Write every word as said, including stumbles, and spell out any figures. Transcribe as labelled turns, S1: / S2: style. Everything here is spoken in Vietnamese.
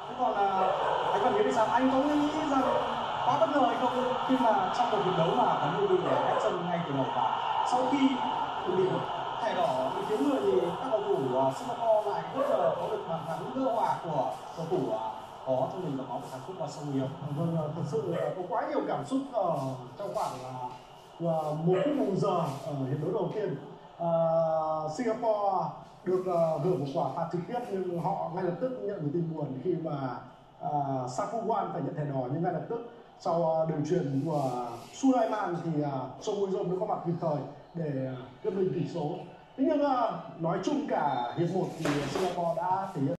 S1: Thế còn là anh còn nghĩ thì sao? Anh có nghĩ rằng quá bất ngờ hay không khi mà trong một trận đấu mà có như bị ép sân ngay từ đầu và sau khi bị thẻ đỏ bị thiếu người thì các cầu thủ Singapore lại bất ngờ có được bàn thắng gỡ hòa của cầu thủ có trong mình và có một cảm xúc và sâu nhiều.
S2: Vâng, thật sự có quá nhiều cảm xúc ở trong khoảng là một phút một giờ ở hiệp đấu đầu tiên. À, Singapore được uh, hưởng một quả phạt trực tiếp nhưng họ ngay lập tức nhận một tin buồn khi mà uh, Safuwan phải nhận thẻ đỏ, nhưng ngay lập tức sau uh, đường truyền của Sulaiman thì uh, Song Hui-jong đã có mặt kịp thời để uh, cân bình tỷ số. Thế nhưng uh, nói chung cả hiệp một thì Singapore đã thể hiện